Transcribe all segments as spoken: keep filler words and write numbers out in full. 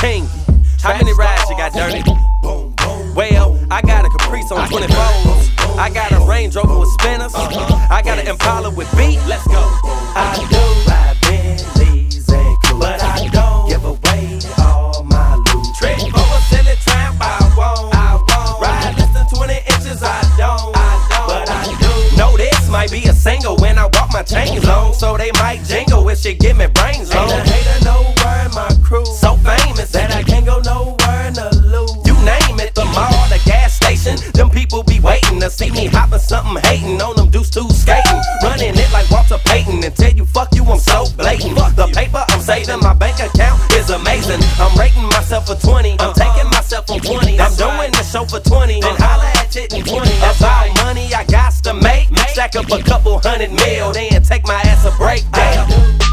king. How many rides you got, Dirty? Well, I got a Caprice on twenty-fours. I got a Range Rover with spinners. I got an Impala with beat. Let's go. I do ride Bentleys and cruise, but I don't give away all my loot. Trick for a silly tramp, I won't. I won't ride less than twenty inches. I don't. I don't. But I do know this might be a single when I walk my chains on, so they might jingle if she give me brains on. Ain't a hater nowhere in my crew, so famous that I can't go nowhere in the loop. You name it, the mall, the gas station, them people be waiting to see me hopping something, hating on them deuce two skating, running it like Walter Payton, and tell you fuck you, I'm so blatant. The paper I'm saving, my bank account is amazing. I'm rating myself for twenty, I'm taking myself on twenty. I'm doing the show for twenty, then holla at it in twenty. That's all money I got to make. Stack up a couple hundred mil, then take my ass a break down.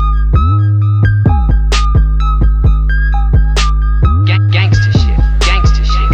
Gangsta shit, gangsta shit.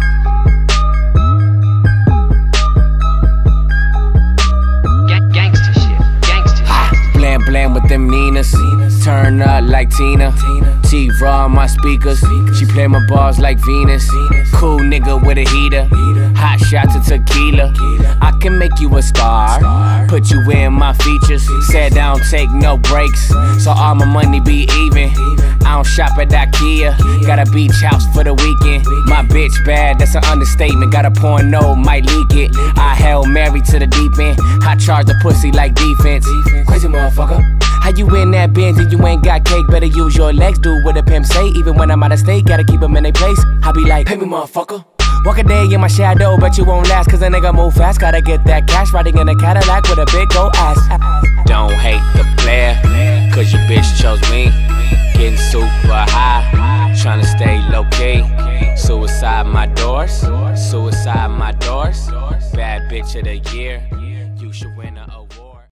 Gangsta shit, gangsta shit. Blam blam with them Ninas, turn up like Tina. T-Raw on my speakers, she play my balls like Venus. Cool nigga with a heater, hot shots of tequila. I can make you a star, put you in my features. Said I don't take no breaks, so all my money be even. I don't shop at IKEA, got a beach house for the weekend. My bitch bad, that's an understatement. Got a porno, might leak it. I Hail Mary to the deep end, I charge the pussy like defense. Crazy motherfucker. How you in that Benz and you ain't got cake? Better use your legs, do what a pimp say. Even when I'm out of state, gotta keep them in their place. I be like, pay me motherfucker. Walk a day in my shadow, bet you won't last. Cause a nigga move fast, gotta get that cash. Riding in a Cadillac with a big old ass. Don't hate the player, cause your bitch chose me. Getting super high, tryna stay low key. Suicide my doors, suicide my doors. Bad bitch of the year, you should win a